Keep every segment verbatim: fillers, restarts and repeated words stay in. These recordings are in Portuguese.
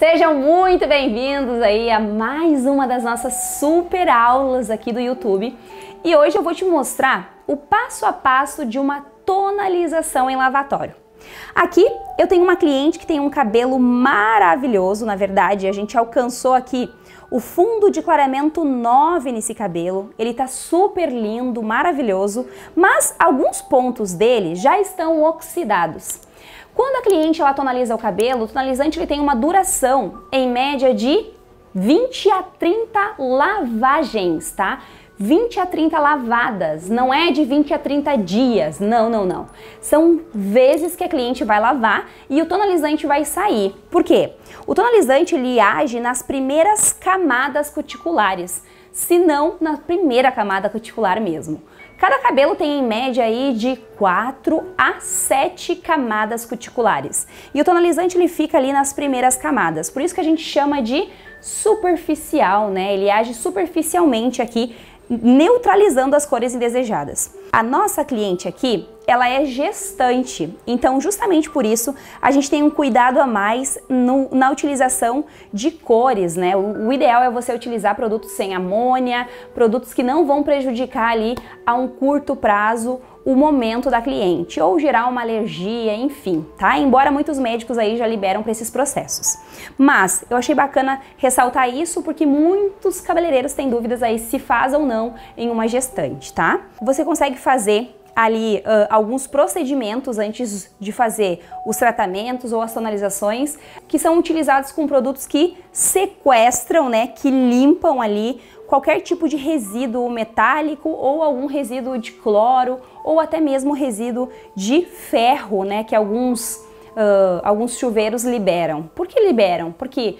Sejam muito bem-vindos aí a mais uma das nossas super aulas aqui do YouTube. E hoje eu vou te mostrar o passo a passo de uma tonalização em lavatório. Aqui eu tenho uma cliente que tem um cabelo maravilhoso, na verdade, a gente alcançou aqui o fundo de clareamento nove nesse cabelo. Ele tá super lindo, maravilhoso, mas alguns pontos dele já estão oxidados. Quando a cliente ela tonaliza o cabelo, o tonalizante ele tem uma duração em média de vinte a trinta lavagens, tá? vinte a trinta lavadas, não é de vinte a trinta dias, não, não, não. São vezes que a cliente vai lavar e o tonalizante vai sair. Por quê? O tonalizante ele age nas primeiras camadas cuticulares, se não na primeira camada cuticular mesmo. Cada cabelo tem em média aí de quatro a sete camadas cuticulares. E o tonalizante ele fica ali nas primeiras camadas, por isso que a gente chama de superficial, né? Ele age superficialmente aqui, neutralizando as cores indesejadas. A nossa cliente aqui, ela é gestante, então justamente por isso a gente tem um cuidado a mais no, na utilização de cores, né? O, o ideal é você utilizar produtos sem amônia, produtos que não vão prejudicar ali a um curto prazo o momento da cliente, ou gerar uma alergia, enfim, tá? Embora muitos médicos aí já liberam para esses processos. Mas eu achei bacana ressaltar isso porque muitos cabeleireiros têm dúvidas aí se faz ou não em uma gestante, tá? Você consegue fazer ali uh, alguns procedimentos antes de fazer os tratamentos ou as tonalizações que são utilizados com produtos que sequestram, né, que limpam ali qualquer tipo de resíduo metálico ou algum resíduo de cloro ou até mesmo resíduo de ferro, né, que alguns, uh, alguns chuveiros liberam. Por que liberam? Porque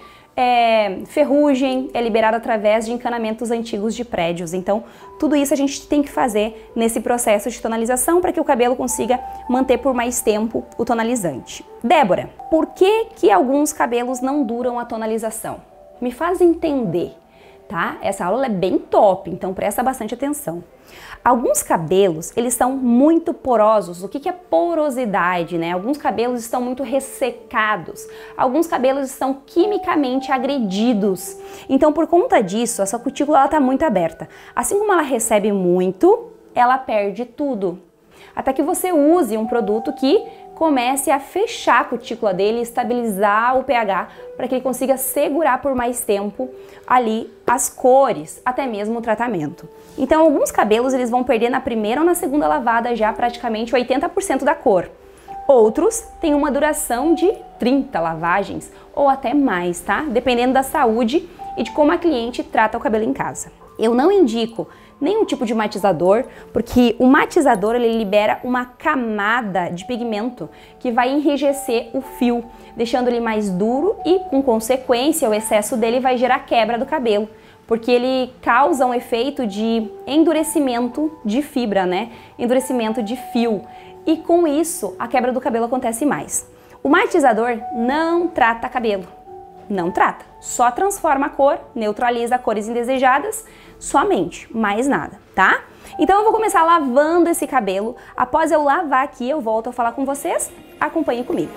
é, ferrugem é liberada através de encanamentos antigos de prédios, então tudo isso a gente tem que fazer nesse processo de tonalização para que o cabelo consiga manter por mais tempo o tonalizante. Débora, por que que alguns cabelos não duram a tonalização? Me faz entender. Tá? Essa aula é bem top, então presta bastante atenção. Alguns cabelos, eles são muito porosos. O que que é porosidade, né? Alguns cabelos estão muito ressecados. Alguns cabelos estão quimicamente agredidos. Então, por conta disso, essa cutícula ela tá muito aberta. Assim como ela recebe muito, ela perde tudo. Até que você use um produto que comece a fechar a cutícula dele, estabilizar o pH para que ele consiga segurar por mais tempo ali as cores, até mesmo o tratamento. Então alguns cabelos eles vão perder na primeira ou na segunda lavada já praticamente oitenta por cento da cor. Outros têm uma duração de trinta lavagens ou até mais, tá? Dependendo da saúde e de como a cliente trata o cabelo em casa. Eu não indico nenhum tipo de matizador, porque o matizador ele libera uma camada de pigmento que vai enrijecer o fio, deixando ele mais duro e, com consequência, o excesso dele vai gerar quebra do cabelo, porque ele causa um efeito de endurecimento de fibra, né? Endurecimento de fio. E com isso, a quebra do cabelo acontece mais. O matizador não trata cabelo. Não trata, só transforma a cor, neutraliza cores indesejadas, somente, mais nada, tá? Então eu vou começar lavando esse cabelo, após eu lavar aqui eu volto a falar com vocês, acompanhe comigo.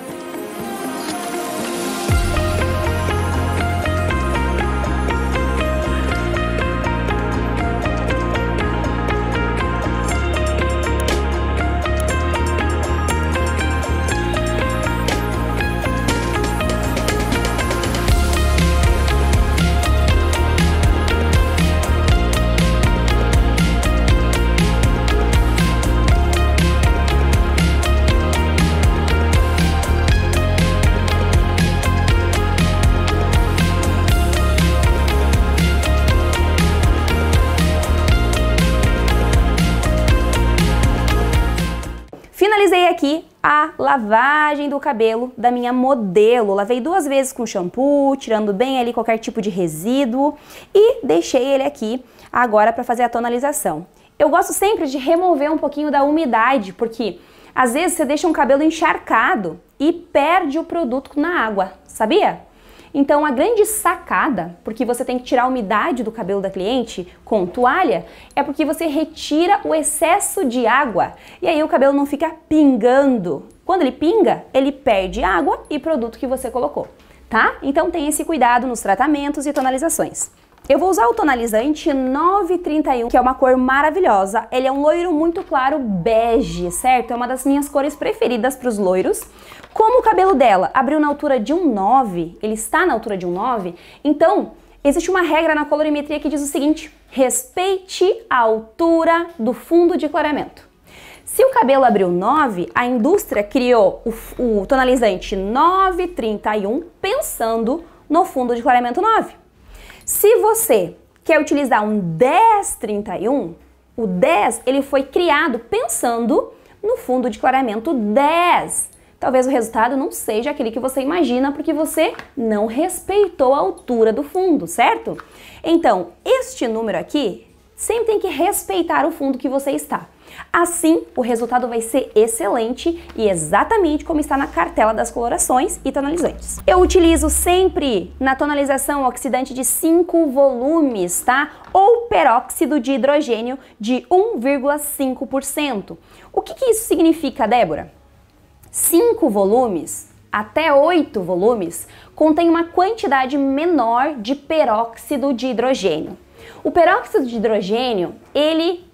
Finalizei aqui a lavagem do cabelo da minha modelo. Lavei duas vezes com shampoo, tirando bem ali qualquer tipo de resíduo e deixei ele aqui agora para fazer a tonalização. Eu gosto sempre de remover um pouquinho da umidade, porque às vezes você deixa um cabelo encharcado e perde o produto na água, sabia? Então a grande sacada, porque você tem que tirar a umidade do cabelo da cliente com toalha, é porque você retira o excesso de água e aí o cabelo não fica pingando. Quando ele pinga, ele perde água e produto que você colocou. tá? Então tenha esse cuidado nos tratamentos e tonalizações. Eu vou usar o tonalizante nove trinta e um, que é uma cor maravilhosa. Ele é um loiro muito claro bege, certo? É uma das minhas cores preferidas para os loiros. Como o cabelo dela abriu na altura de um nove, ele está na altura de um nove, então existe uma regra na colorimetria que diz o seguinte: respeite a altura do fundo de clareamento. Se o cabelo abriu nove, a indústria criou o, o tonalizante nove trinta e um pensando no fundo de clareamento nove. Se você quer utilizar um dez trinta e um, o dez ele foi criado pensando no fundo de clareamento dez. Talvez o resultado não seja aquele que você imagina porque você não respeitou a altura do fundo, certo? Então, este número aqui sempre tem que respeitar o fundo que você está. Assim, o resultado vai ser excelente e exatamente como está na cartela das colorações e tonalizantes. Eu utilizo sempre na tonalização oxidante de cinco volumes, tá? Ou peróxido de hidrogênio de um vírgula cinco por cento. O que que isso significa, Débora? cinco volumes até oito volumes contém uma quantidade menor de peróxido de hidrogênio. O peróxido de hidrogênio, ele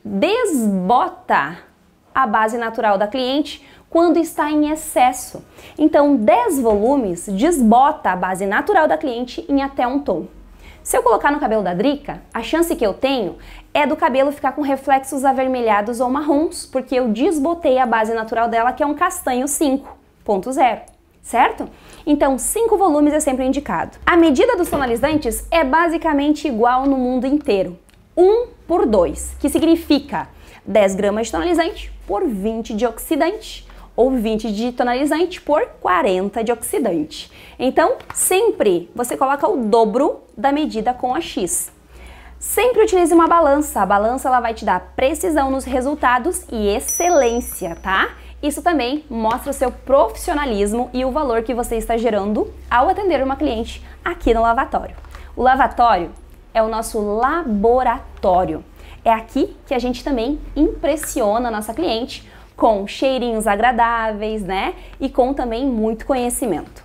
desbota a base natural da cliente quando está em excesso. Então, dez volumes desbota a base natural da cliente em até um tom. Se eu colocar no cabelo da Drica, a chance que eu tenho é do cabelo ficar com reflexos avermelhados ou marrons, porque eu desbotei a base natural dela, que é um castanho cinco ponto zero. Certo? Então, cinco volumes é sempre indicado. A medida dos tonalizantes é basicamente igual no mundo inteiro. um por dois, que significa dez gramas de tonalizante por vinte de oxidante, ou vinte de tonalizante por quarenta de oxidante. Então, sempre você coloca o dobro da medida com a X. Sempre utilize uma balança. A balança ela vai te dar precisão nos resultados e excelência, tá? Isso também mostra o seu profissionalismo e o valor que você está gerando ao atender uma cliente aqui no lavatório. O lavatório é o nosso laboratório. É aqui que a gente também impressiona a nossa cliente com cheirinhos agradáveis, né? E com também muito conhecimento.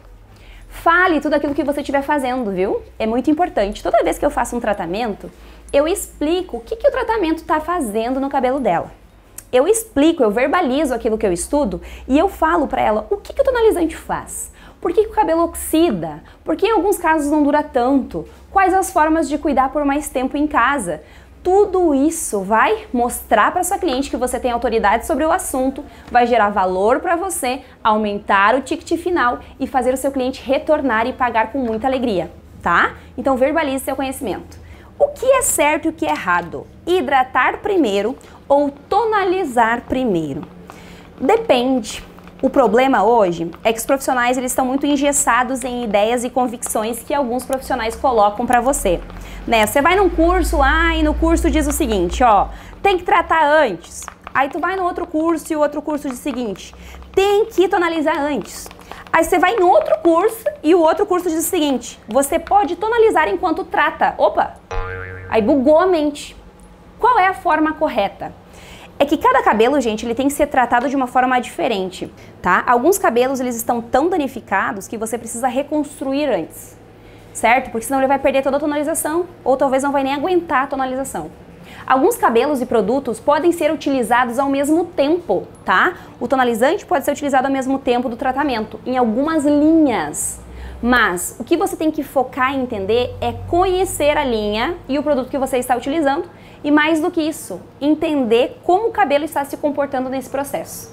Fale tudo aquilo que você estiver fazendo, viu? É muito importante. Toda vez que eu faço um tratamento, eu explico o que, que o tratamento está fazendo no cabelo dela. Eu explico, eu verbalizo aquilo que eu estudo e eu falo para ela o que, que o tonalizante faz. Por que, que o cabelo oxida? Por que em alguns casos não dura tanto? Quais as formas de cuidar por mais tempo em casa? Tudo isso vai mostrar para sua cliente que você tem autoridade sobre o assunto, vai gerar valor para você, aumentar o ticket final e fazer o seu cliente retornar e pagar com muita alegria, tá? Então verbalize seu conhecimento. O que é certo e o que é errado? Hidratar primeiro ou tonalizar primeiro? Depende. O problema hoje é que os profissionais eles estão muito engessados em ideias e convicções que alguns profissionais colocam para você. Né? Você vai num curso lá e no curso diz o seguinte, ó, tem que tratar antes. Aí tu vai no outro curso e o outro curso diz o seguinte, tem que tonalizar antes. Aí você vai em outro curso e o outro curso diz o seguinte, você pode tonalizar enquanto trata. Opa! Aí bugou a mente. Qual é a forma correta? É que cada cabelo, gente, ele tem que ser tratado de uma forma diferente, tá? Alguns cabelos, eles estão tão danificados que você precisa reconstruir antes, certo? Porque senão ele vai perder toda a tonalização, ou talvez não vai nem aguentar a tonalização. Alguns cabelos e produtos podem ser utilizados ao mesmo tempo, tá? O tonalizante pode ser utilizado ao mesmo tempo do tratamento, em algumas linhas. Mas o que você tem que focar em entender é conhecer a linha e o produto que você está utilizando e mais do que isso, entender como o cabelo está se comportando nesse processo.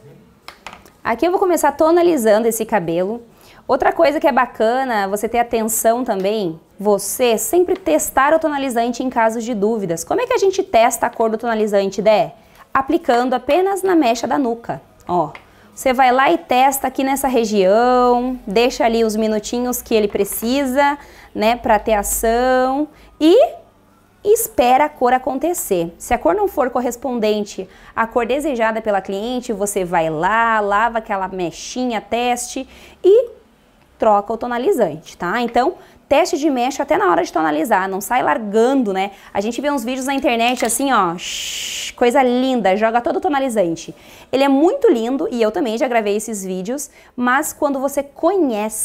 Aqui eu vou começar tonalizando esse cabelo. Outra coisa que é bacana você ter atenção também, você sempre testar o tonalizante em casos de dúvidas. Como é que a gente testa a cor do tonalizante, Dé? Aplicando apenas na mecha da nuca, ó. Você vai lá e testa aqui nessa região, deixa ali os minutinhos que ele precisa, né, para ter ação e espera a cor acontecer. Se a cor não for correspondente à cor desejada pela cliente, você vai lá, lava aquela mechinha, teste e troca o tonalizante, tá? Então, teste de mecha até na hora de tonalizar, não sai largando, né? A gente vê uns vídeos na internet assim, ó, shh, coisa linda, joga todo o tonalizante. Ele é muito lindo e eu também já gravei esses vídeos, mas quando você conhece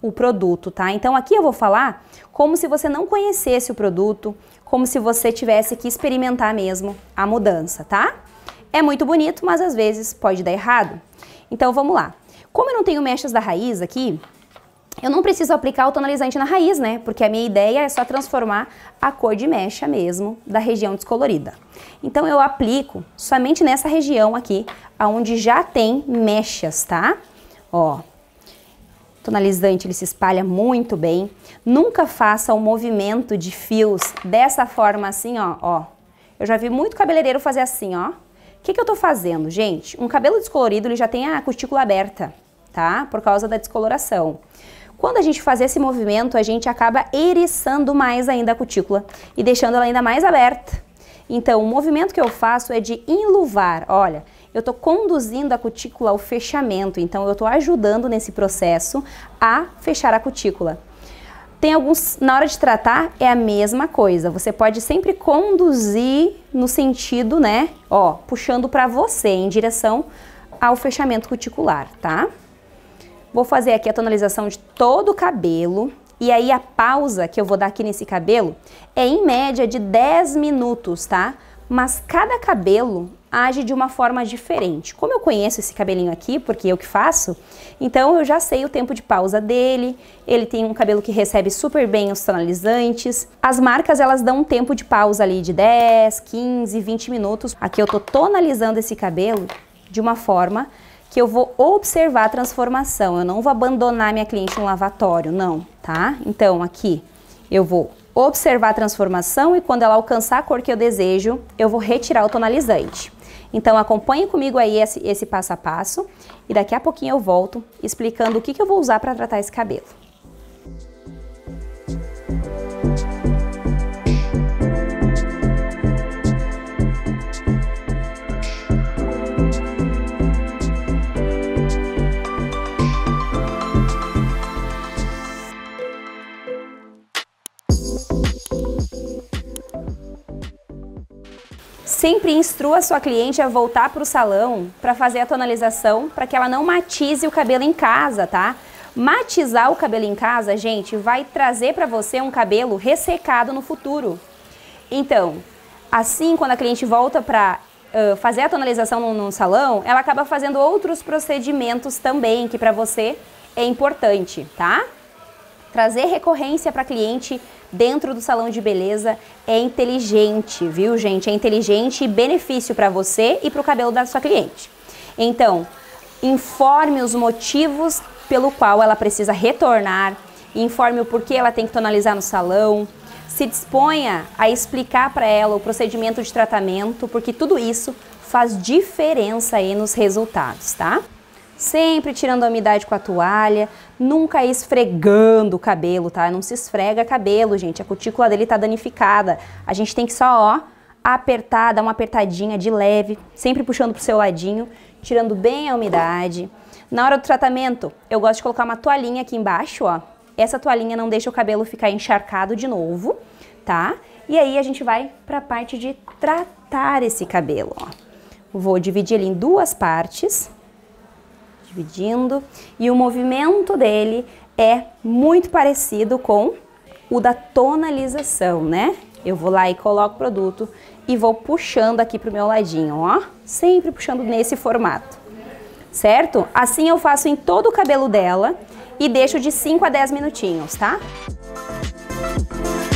o produto, tá? Então aqui eu vou falar como se você não conhecesse o produto, como se você tivesse que experimentar mesmo a mudança, tá? É muito bonito, mas às vezes pode dar errado. Então vamos lá. Como eu não tenho mechas da raiz aqui, eu não preciso aplicar o tonalizante na raiz, né? Porque a minha ideia é só transformar a cor de mecha mesmo da região descolorida. Então eu aplico somente nessa região aqui, onde já tem mechas, tá? Ó, o tonalizante ele se espalha muito bem. Nunca faça um movimento de fios dessa forma assim, ó, ó. Eu já vi muito cabeleireiro fazer assim, ó. O que que eu tô fazendo, gente? Um cabelo descolorido, ele já tem a cutícula aberta, tá? Por causa da descoloração. Quando a gente faz esse movimento, a gente acaba eriçando mais ainda a cutícula e deixando ela ainda mais aberta. Então, o movimento que eu faço é de enluvar. Olha, eu tô conduzindo a cutícula ao fechamento, então eu tô ajudando nesse processo a fechar a cutícula. Tem alguns, na hora de tratar, é a mesma coisa. Você pode sempre conduzir no sentido, né, ó, puxando para você, em direção ao fechamento cuticular, tá? Vou fazer aqui a tonalização de todo o cabelo. E aí a pausa que eu vou dar aqui nesse cabelo é em média de dez minutos, tá? Mas cada cabelo age de uma forma diferente. Como eu conheço esse cabelinho aqui, porque eu que faço, então eu já sei o tempo de pausa dele. Ele tem um cabelo que recebe super bem os tonalizantes. As marcas, elas dão um tempo de pausa ali de dez, quinze, vinte minutos. Aqui eu tô tonalizando esse cabelo de uma forma que eu vou observar a transformação. Eu não vou abandonar minha cliente no lavatório, não, tá? Então aqui eu vou observar a transformação e quando ela alcançar a cor que eu desejo, eu vou retirar o tonalizante. Então acompanhe comigo aí esse, esse passo a passo e daqui a pouquinho eu volto explicando o que, que eu vou usar para tratar esse cabelo. Sempre instrua a sua cliente a voltar para o salão para fazer a tonalização, para que ela não matize o cabelo em casa, tá? Matizar o cabelo em casa, gente, vai trazer para você um cabelo ressecado no futuro. Então, assim, quando a cliente volta para uh, fazer a tonalização no, no salão, ela acaba fazendo outros procedimentos também, que para você é importante, tá? Trazer recorrência para cliente dentro do salão de beleza é inteligente, viu, gente? É inteligente e benefício para você e para o cabelo da sua cliente. Então, informe os motivos pelo qual ela precisa retornar, informe o porquê ela tem que tonalizar no salão, se disponha a explicar para ela o procedimento de tratamento, porque tudo isso faz diferença aí nos resultados, tá? Sempre tirando a umidade com a toalha, nunca esfregando o cabelo, tá? Não se esfrega cabelo, gente, a cutícula dele tá danificada. A gente tem que só, ó, apertar, dar uma apertadinha de leve, sempre puxando pro seu ladinho, tirando bem a umidade. Na hora do tratamento, eu gosto de colocar uma toalhinha aqui embaixo, ó. Essa toalhinha não deixa o cabelo ficar encharcado de novo, tá? E aí a gente vai pra parte de tratar esse cabelo, ó. Vou dividir ele em duas partes. Dividindo, e o movimento dele é muito parecido com o da tonalização, né? Eu vou lá e coloco o produto e vou puxando aqui pro meu ladinho, ó, sempre puxando nesse formato, certo? Assim eu faço em todo o cabelo dela e deixo de cinco a dez minutinhos, tá?